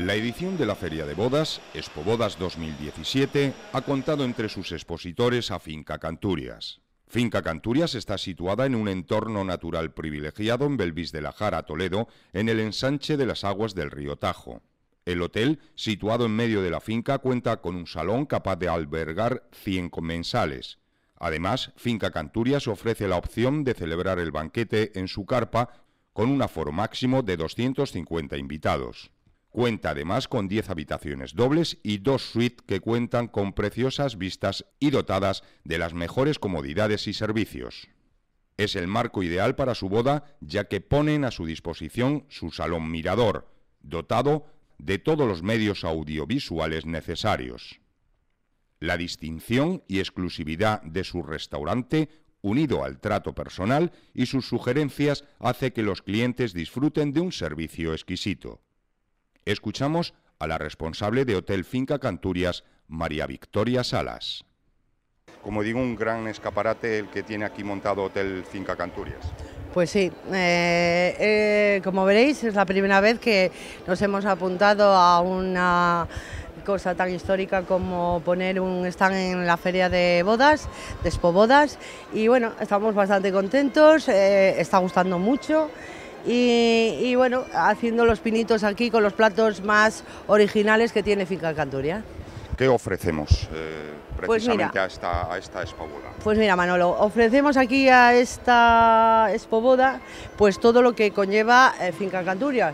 La edición de la Feria de Bodas, Expobodas 2017, ha contado entre sus expositores a Finca Canturias. Finca Canturias está situada en un entorno natural privilegiado en Belvís de la Jara, Toledo, en el ensanche de las aguas del río Tajo. El hotel, situado en medio de la finca, cuenta con un salón capaz de albergar 100 comensales. Además, Finca Canturias ofrece la opción de celebrar el banquete en su carpa con un aforo máximo de 250 invitados. Cuenta además con 10 habitaciones dobles y 2 suites que cuentan con preciosas vistas y dotadas de las mejores comodidades y servicios. Es el marco ideal para su boda, ya que ponen a su disposición su salón mirador, dotado de todos los medios audiovisuales necesarios. La distinción y exclusividad de su restaurante, unido al trato personal y sus sugerencias, hace que los clientes disfruten de un servicio exquisito. Escuchamos a la responsable de Hotel Finca Canturias, María Victoria Salas. Como digo, un gran escaparate el que tiene aquí montado Hotel Finca Canturias. Pues sí, como veréis es la primera vez que nos hemos apuntado a una cosa tan histórica como poner un stand en la feria de bodas, de Expobodas, y bueno, estamos bastante contentos, está gustando mucho. Y bueno, haciendo los pinitos aquí con los platos más originales que tiene Finca Canturias. ¿Qué ofrecemos precisamente pues mira, a esta Expoboda? Pues mira, Manolo, ofrecemos aquí a esta Expoboda pues todo lo que conlleva Finca Canturias,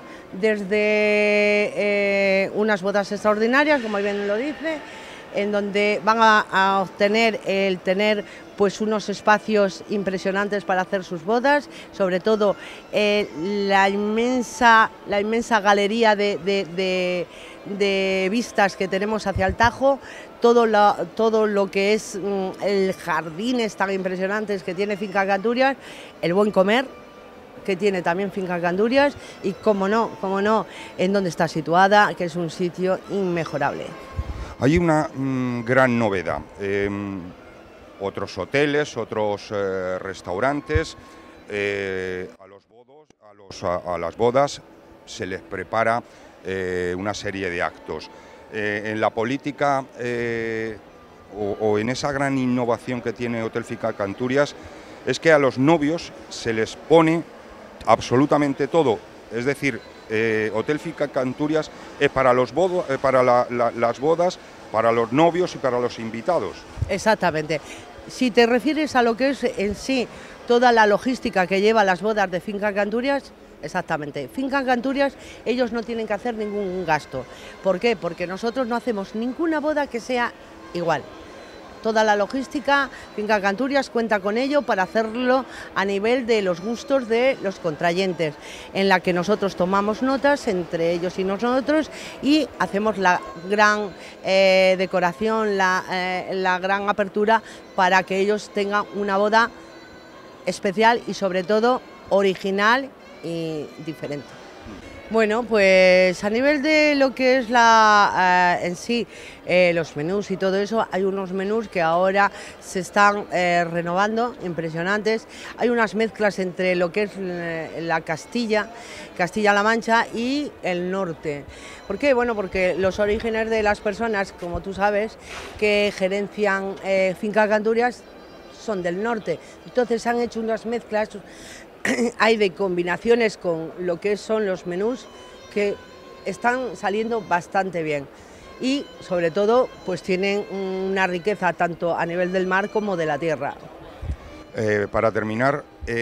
desde unas bodas extraordinarias, como bien lo dice, en donde van a obtener el tener pues unos espacios impresionantes para hacer sus bodas, sobre todo la inmensa galería de vistas que tenemos hacia el Tajo, todo lo que es el jardines tan impresionantes que tiene Finca Canturias, el buen comer que tiene también Finca Canturias y, como no, en donde está situada, que es un sitio inmejorable. Hay una gran novedad. Otros hoteles, otros restaurantes, a las bodas se les prepara una serie de actos. En la política o en esa gran innovación que tiene Hotel Finca Canturias es que a los novios se les pone absolutamente todo, es decir, Hotel Finca Canturias es para las bodas, para los novios y para los invitados. Exactamente. Si te refieres a lo que es en sí toda la logística que lleva las bodas de Finca Canturias, exactamente. Finca Canturias, ellos no tienen que hacer ningún gasto. ¿Por qué? Porque nosotros no hacemos ninguna boda que sea igual. Toda la logística, Finca Canturias cuenta con ello para hacerlo a nivel de los gustos de los contrayentes, en la que nosotros tomamos notas entre ellos y nosotros y hacemos la gran decoración, la gran apertura para que ellos tengan una boda especial y sobre todo original y diferente. Bueno, pues a nivel de lo que es en sí los menús y todo eso, hay unos menús que ahora se están renovando, impresionantes. Hay unas mezclas entre lo que es la Castilla-La Mancha y el norte. ¿Por qué? Bueno, porque los orígenes de las personas, como tú sabes, que gerencian Finca Canturias son del norte. Entonces han hecho unas mezclas. Hay de combinaciones con lo que son los menús que están saliendo bastante bien y sobre todo pues tienen una riqueza tanto a nivel del mar como de la tierra. Para terminar,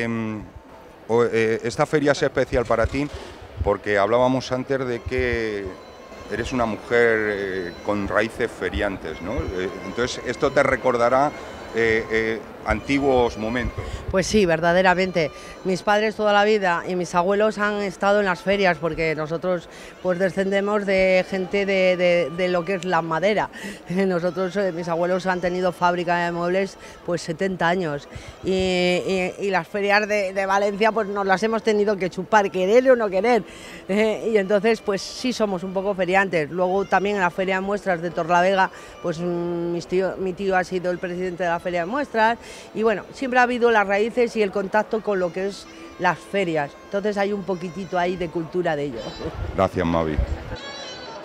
esta feria es especial para ti porque hablábamos antes de que eres una mujer con raíces feriantes, ¿no? Entonces esto te recordará antiguos momentos. Pues sí, verdaderamente. Mis padres toda la vida y mis abuelos han estado en las ferias porque nosotros pues descendemos de gente de lo que es la madera. Nosotros, mis abuelos han tenido fábrica de muebles pues 70 años y las ferias de Valencia pues nos las hemos tenido que chupar, querer o no querer. Y entonces pues sí somos un poco feriantes. Luego también en la feria de muestras de Torlavega pues mi tío ha sido el presidente de la feria de muestras. Y bueno, siempre ha habido las raíces y el contacto con lo que es las ferias. Entonces hay un poquitito ahí de cultura de ello. Gracias, Mavi.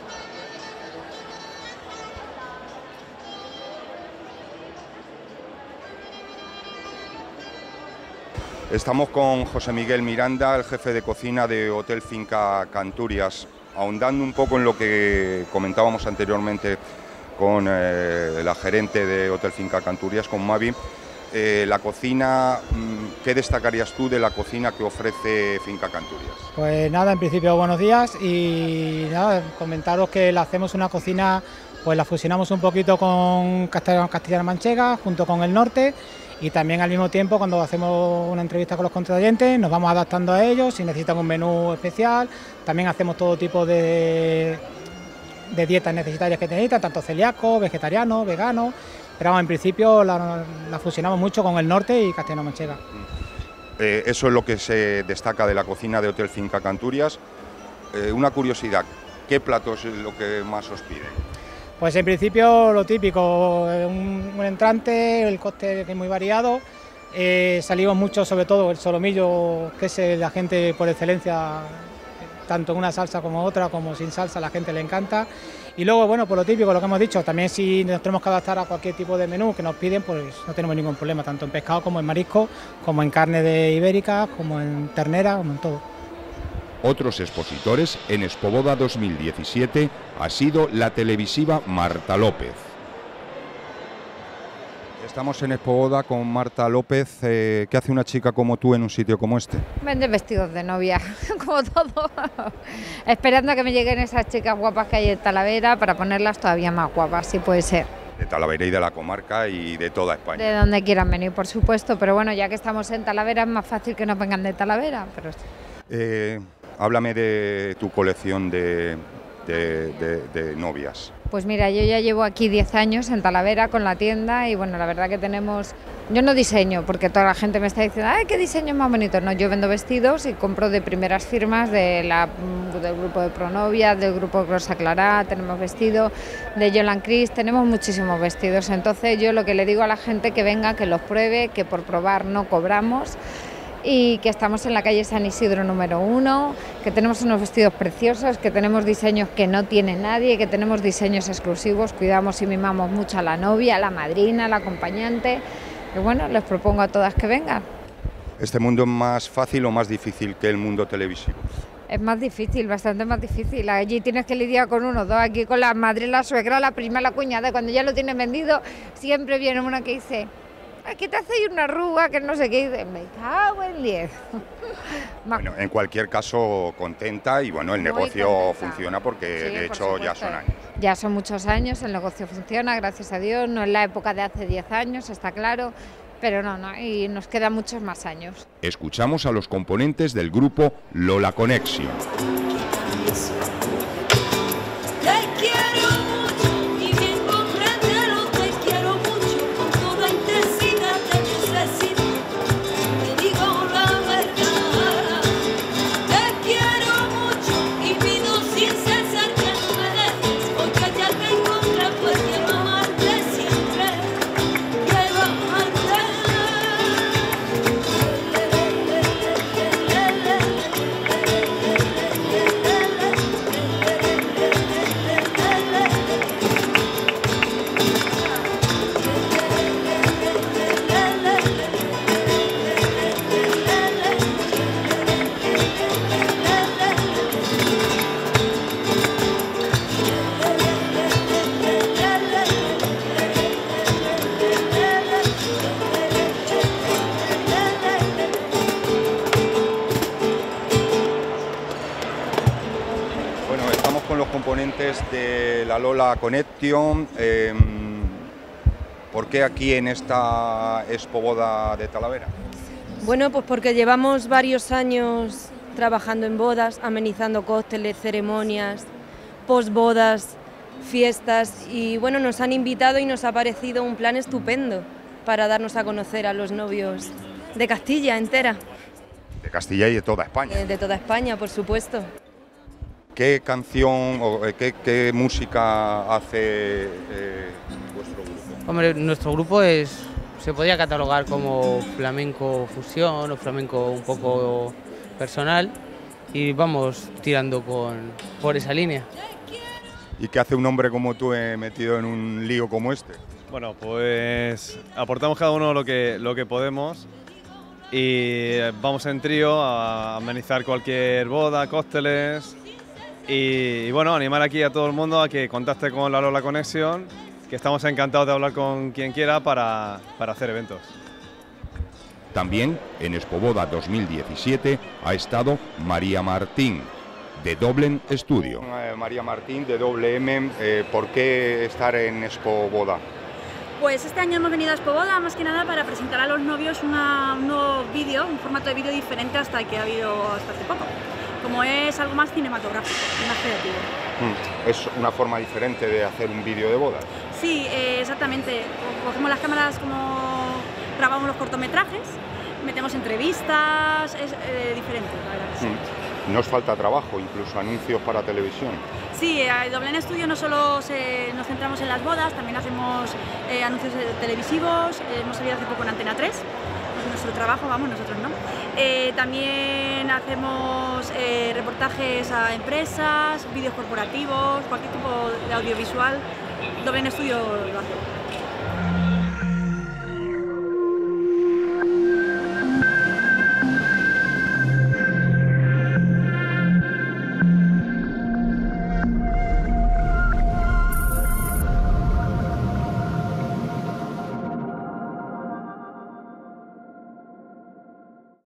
Estamos con José Miguel Miranda, el jefe de cocina de Hotel Finca Canturias, ahondando un poco en lo que comentábamos anteriormente con la gerente de Hotel Finca Canturias, con Mavi. La cocina, ¿qué destacarías tú de la cocina que ofrece Finca Canturias? Pues nada, en principio buenos días y nada, comentaros que la hacemos una cocina, pues la fusionamos un poquito con Castilla-La Manchega junto con el norte. Y también al mismo tiempo, cuando hacemos una entrevista con los contrayentes, nos vamos adaptando a ellos, si necesitan un menú especial. También hacemos todo tipo de dietas necesarias que necesitan, tanto celíacos, vegetarianos, veganos. Pero vamos, en principio la fusionamos mucho con el norte y Castilla-La Manchega. Eso es lo que se destaca de la cocina de Hotel Finca Canturias. Una curiosidad, ¿qué platos es lo que más os piden? Pues en principio lo típico, un entrante, el cóctel que es muy variado, salimos mucho, sobre todo el solomillo, que es la gente por excelencia, tanto en una salsa como otra, como sin salsa, a la gente le encanta. Y luego, bueno, por lo típico, lo que hemos dicho, también si nos tenemos que adaptar a cualquier tipo de menú que nos piden, pues no tenemos ningún problema, tanto en pescado como en marisco, como en carne de ibérica, como en ternera, como en todo. Otros expositores en Expoboda 2017 ha sido la televisiva Marta López. Estamos en Expoboda con Marta López. ¿Qué hace una chica como tú en un sitio como este? Vende vestidos de novia, como todo. Esperando a que me lleguen esas chicas guapas que hay en Talavera para ponerlas todavía más guapas, si puede ser. De Talavera y de la comarca y de toda España. De donde quieran venir, por supuesto, pero bueno, ya que estamos en Talavera es más fácil que nos vengan de Talavera. Pero... Háblame de tu colección de novias. Pues mira, yo ya llevo aquí 10 años en Talavera con la tienda y bueno, la verdad que tenemos... Yo no diseño, porque toda la gente me está diciendo, ¡ay, qué diseño más bonito! No, yo vendo vestidos y compro de primeras firmas del grupo de Pronovia, del grupo Rosa Clara, tenemos vestido, de Yolan Cris, tenemos muchísimos vestidos. Entonces yo lo que le digo a la gente que venga, que los pruebe, que por probar no cobramos, y que estamos en la calle San Isidro número 1, que tenemos unos vestidos preciosos, que tenemos diseños que no tiene nadie, que tenemos diseños exclusivos, cuidamos y mimamos mucho a la novia, a la madrina, al acompañante, y bueno, les propongo a todas que vengan. ¿Este mundo es más fácil o más difícil que el mundo televisivo? Es más difícil, bastante más difícil. Allí tienes que lidiar con uno, dos, aquí con la madre, la suegra, la prima, la cuñada, y cuando ya lo tienes vendido, siempre viene una que dice... Aquí te hace una arruga que no sé qué, me cago en 10. Bueno, en cualquier caso contenta y bueno, el negocio funciona porque sí, de hecho ya son años. Ya son muchos años, el negocio funciona, gracias a Dios, no es la época de hace 10 años, está claro, pero no, y nos quedan muchos más años. Escuchamos a los componentes del grupo Lola Connection. De la Lola Connection. ¿Por qué aquí en esta Expoboda de Talavera? Bueno, pues porque llevamos varios años trabajando en bodas, amenizando cócteles, ceremonias, posbodas, fiestas y bueno, nos han invitado y nos ha parecido un plan estupendo para darnos a conocer a los novios de Castilla entera. De Castilla y de toda España. De toda España, por supuesto. ¿Qué canción o qué música hace vuestro grupo? Hombre, nuestro grupo se podría catalogar como flamenco fusión o flamenco un poco personal y vamos tirando por esa línea. ¿Y qué hace un hombre como tú metido en un lío como este? Bueno, pues aportamos cada uno lo que podemos y vamos en trío a amenizar cualquier boda, cócteles y bueno, animar aquí a todo el mundo a que contacte con la Lola Connection, que estamos encantados de hablar con quien quiera para hacer eventos. También en Expoboda 2017 ha estado María Martín, de Doblen Studio. María Martín, de WM, ¿por qué estar en Expoboda? Pues este año hemos venido a Expoboda más que nada para presentar a los novios un nuevo vídeo, un formato de vídeo diferente hasta el que ha habido hasta hace poco. Como es algo más cinematográfico, más creativo. ¿Es una forma diferente de hacer un vídeo de bodas? Sí, exactamente. Cogemos las cámaras como grabamos los cortometrajes, metemos entrevistas, es diferente, la verdad que sí. ¿No os falta trabajo, incluso anuncios para televisión? Sí, en Doblen Studio no solo nos centramos en las bodas, también hacemos anuncios televisivos, hemos salido hace poco en Antena 3, pues nuestro trabajo, vamos, nosotros no. También hacemos reportajes a empresas, vídeos corporativos, cualquier tipo de audiovisual, Doblen Studio lo hace.